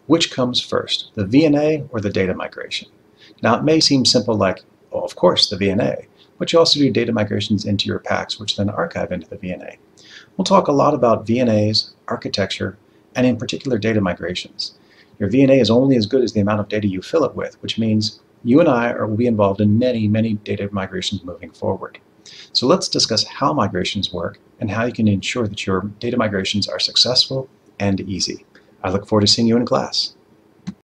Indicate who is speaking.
Speaker 1: Which comes first, the VNA or the data migration? Now it may seem simple like, well, of course, the VNA, but you also do data migrations into your PACS, which then archive into the VNA. We'll talk a lot about VNAs, architecture, and in particular data migrations. Your VNA is only as good as the amount of data you fill it with, which means you and I will be involved in many, many data migrations moving forward. So let's discuss how migrations work and how you can ensure that your data migrations are successful and easy. I look forward to seeing you in class.